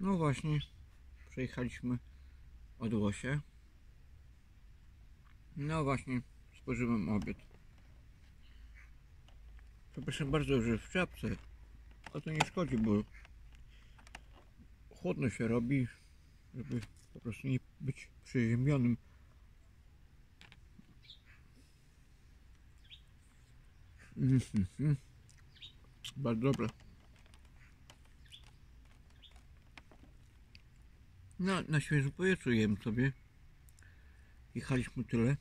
No właśnie, przejechaliśmy od Łosia. No właśnie, spożyłem obiad. Przepraszam bardzo, że w czapce, a to nie szkodzi, bo chłodno się robi, żeby po prostu nie być przeziębionym. Bardzo dobre. No, na świeżym powietrzu jem sobie. Jechaliśmy tyle.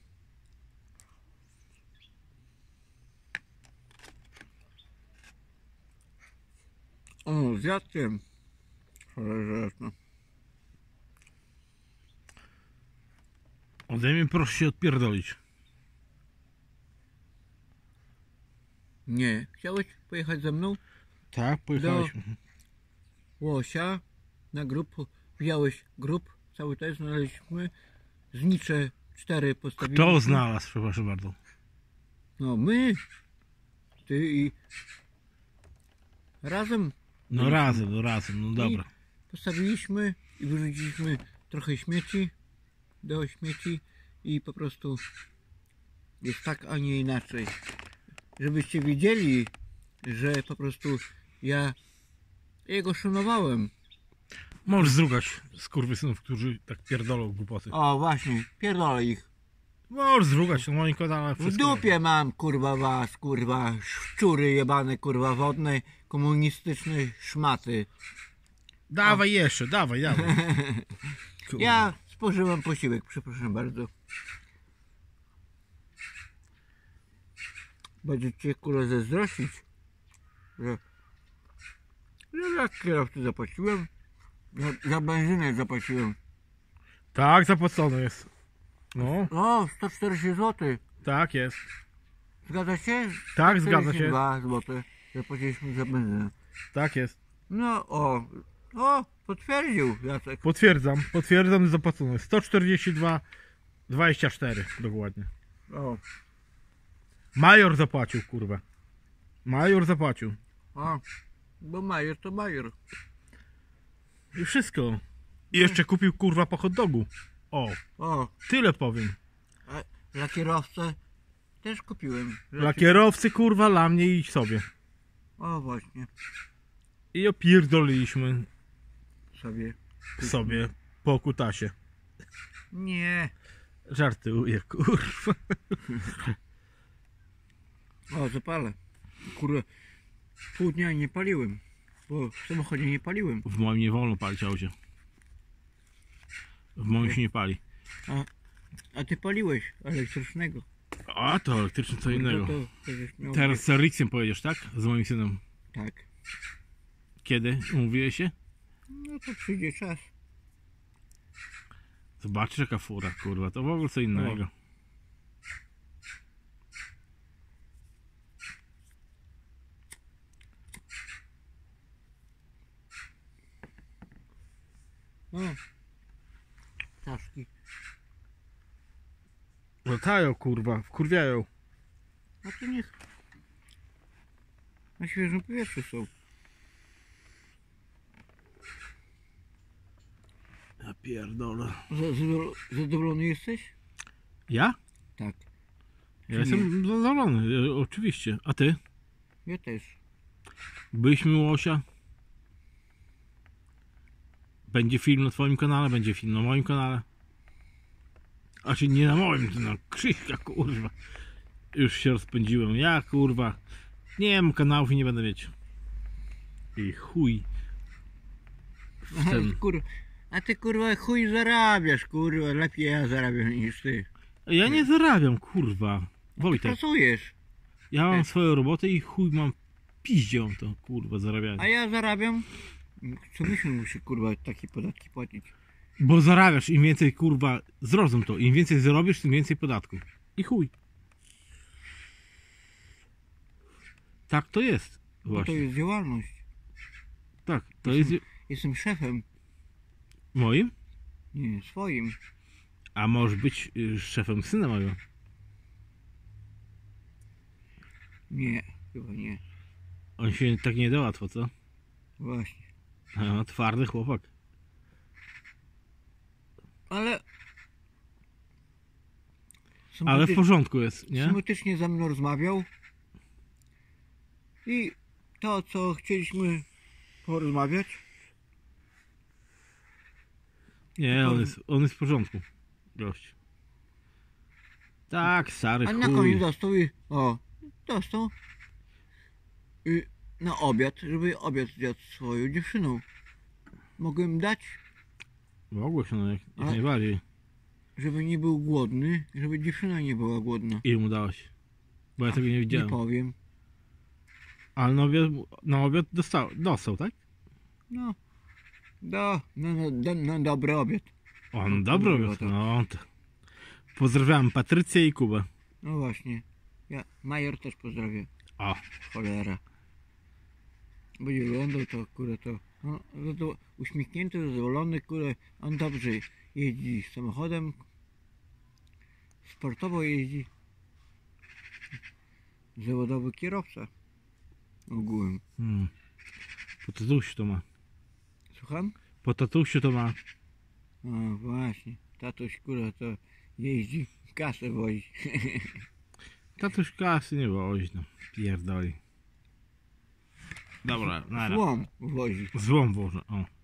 O, zjadłem. Cholera jasna. Ode mnie proszę się odpierdolić. Nie. Chciałeś pojechać ze mną? Tak, pojechaliśmy. Łosia na grób. Wziąłeś grób. Cały też znaleźliśmy. Znicze 4 postawiliśmy. Kto znalazł, przepraszam bardzo? No my. Ty i razem. No razem, no dobra. I postawiliśmy i wyrzuciliśmy trochę śmieci do śmieci i po prostu jest tak, a nie inaczej. Żebyście wiedzieli, że po prostu ja jego szanowałem. Możesz zrugać skurwysynów, którzy tak pierdolą głupoty. O właśnie, pierdolę ich. Możesz zrugać na moim kanale. W dupie mam, kurwa was, kurwa, szczury jebane, kurwa, wodne, komunistyczne szmaty. Dawaj jeszcze, dawaj. Kurwa. Ja spożyłem posiłek, przepraszam bardzo. Będziecie, kurwa, zazdrościć, że ja kierowcy zapłaciłem, za benzynę zapłaciłem. Tak, zapłacone jest. No, O, 140 zł. tak jest. Zgadza się? Tak, zgadza się. 2 zł zapłaciliśmy za benzynę. Tak jest. No, potwierdził Jacek. Potwierdzam, zapłacone. 142,24 dokładnie. O, Major zapłacił, kurwa. Major zapłacił. bo major to major. I wszystko. I jeszcze kupił, kurwa, po hot dogu. O, tyle powiem. A dla kierowcy też kupiłem. Dla kierowcy, kurwa, dla mnie i sobie. O, właśnie. I opierdoliliśmy Sobie. po kutasie. Nie. Żartuję, kurwa. O, zapalę. Kurwa, pół dnia nie paliłem. Bo w samochodzie nie paliłem. W moim nie wolno palić aucie. W moim się nie pali. A ty paliłeś elektrycznego. A to elektryczne co innego. To żeś miał Teraz z Rixiem pojedziesz, tak? Z moim synem. Tak. Kiedy? Umówiłeś się? No to przyjdzie czas. Zobaczysz jaka fura, kurwa. To w ogóle co innego. Czaszki. Latają, kurwa. Wkurwiają. A to niech na świeżym powietrzu są. Ja pierdolę. Zadowolony jesteś? Ja? Tak. Ja jestem zadowolony, oczywiście. A ty? Ja też. Byliśmy u Łosia. Będzie film na twoim kanale, będzie film na moim kanale. A czy nie na moim, to na Krzyśka, kurwa. Już się rozpędziłem. Ja, kurwa, nie mam kanałów i nie będę mieć. I chuj. A ty, kurwa, chuj zarabiasz, kurwa. Lepiej ja zarabiam niż ty. Ja nie zarabiam, kurwa. Wojtek, Pracujesz. ja mam swoją robotę i chuj mam piździą to, kurwa, zarabianie. A ja zarabiam. Co myśmy musi, kurwa, takie podatki płacić? Bo zarabiasz, im więcej, kurwa, zrozum to, im więcej zarobisz, tym więcej podatków. I chuj. Tak to jest. Bo Właśnie. to jest działalność. Tak, to jest Jestem szefem. moim? Nie, swoim. A możesz być szefem syna mojego. Nie, chyba nie. On się tak nie da łatwo, co? Właśnie. A, twardy chłopak. Ale Ale w porządku jest, nie? sympatycznie ze mną rozmawiał i to, co chcieliśmy porozmawiać, Nie, on jest w porządku. Gość. Tak, stary a na chuj. koniec dostał i na obiad, żeby obiad zjadł z swoją dziewczyną. Mogłem dać, Mogło się, no jak A- najbardziej. żeby nie był głodny, żeby dziewczyna nie była głodna. Ile mu dałeś? Bo ja tego nie Nie widziałem. powiem. Ale na obiad dostał, tak? No, na dobry obiad. O, no dobry było obiad. to. No to. Pozdrawiam Patrycję i Kubę. No właśnie. Ja Major też pozdrawiam. O, Cholera. Będzie oglądał to, kurde, to uśmiechnięty, zadowolony, kurde, on dobrze jeździ samochodem, sportowo jeździ, zawodowy kierowca ogółem. po tatusiu to ma. Słucham? Po tatusiu to ma. No właśnie, tatuś, kurde, to jeździ, kasę wozi. Tatuś kasy nie wozi, no. Pierdoli. Dobra, nara. Złom wozi. Złom wożę, o.